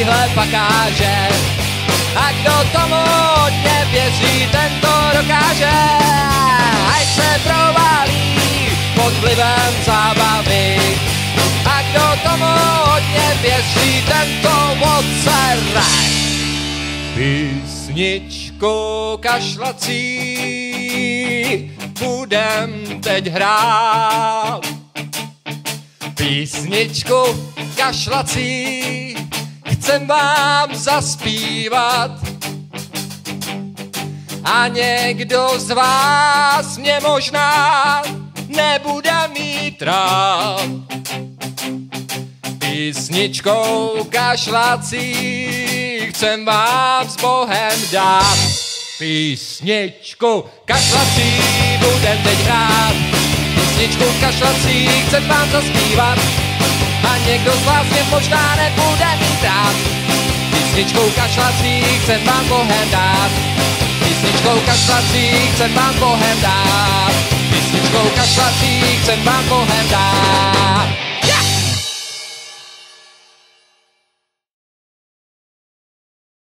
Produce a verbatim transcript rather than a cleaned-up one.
takovýhle pakáže. A kdo tomu hodně věří, ten to dokáže. Ať se provalí pod vlivem zábavy. A kdo tomu hodně věří, ten to odsere. Písničku kašlací budem teď hrát. Písničku kašlací chcem vám zaspívat. A někdo z vás mě možná nebude mít rád. Písničkou kašlací chcem vám s Bohem dát. Písničku kašlací budem teď hrát. Písničku kašlací chcem vám zaspívat. A někdo z vás mě možná nebude mít rád. Písničkou kašlací chcem vám Bohem dát. Písničkou kašlací chcem vám Bohem dát. Písničkou kašlací chcem vám Bohem dát.